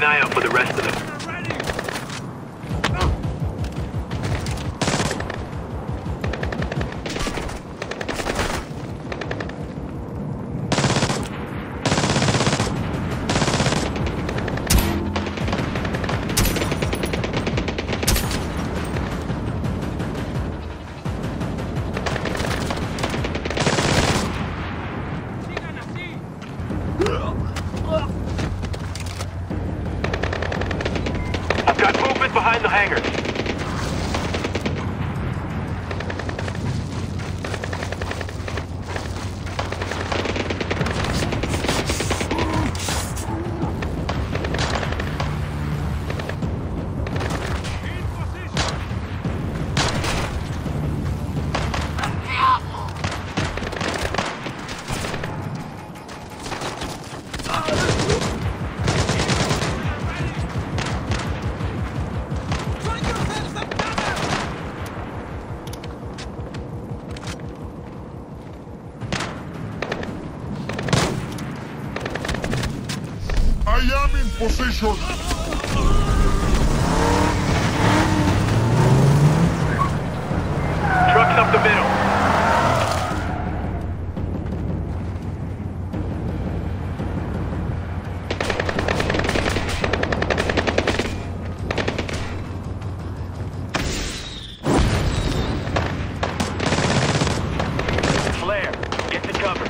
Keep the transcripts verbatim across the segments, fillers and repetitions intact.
an eye out for the rest of them. Behind the hangars. I am in position. Trucks up the middle. Flare, get to cover.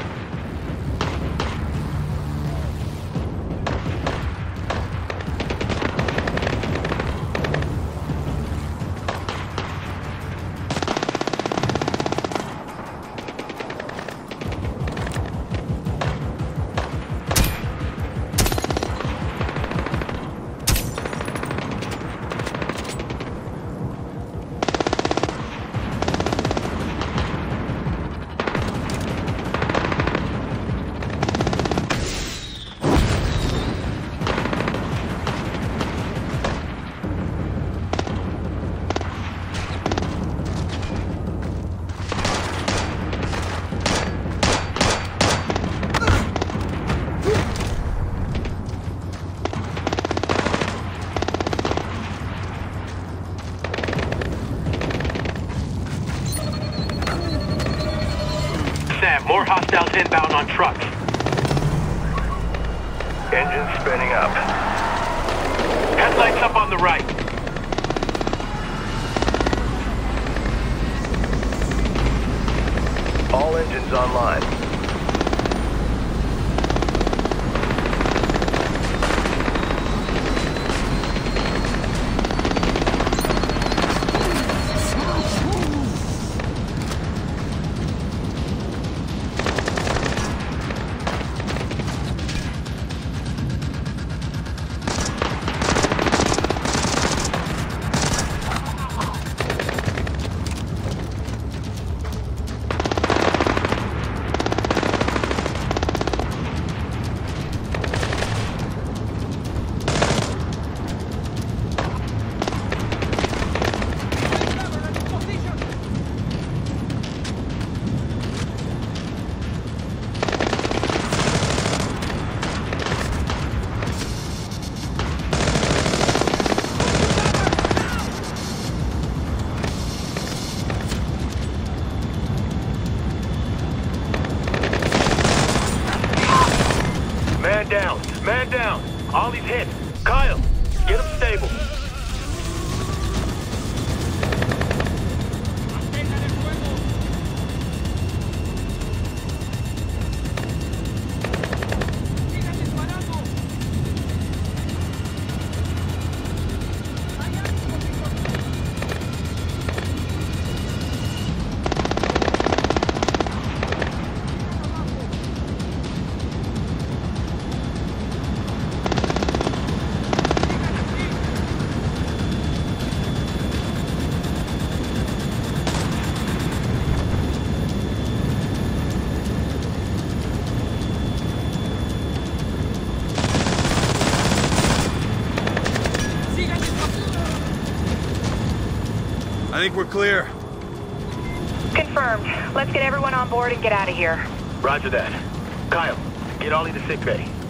More hostiles inbound on trucks. Engine spinning up. Headlights up on the right. All engines online. Man down! Man down! Ollie's hit! Kyle! Get him stable! I think we're clear. Confirmed. Let's get everyone on board and get out of here. Roger that. Kyle, get Ollie to sickbay.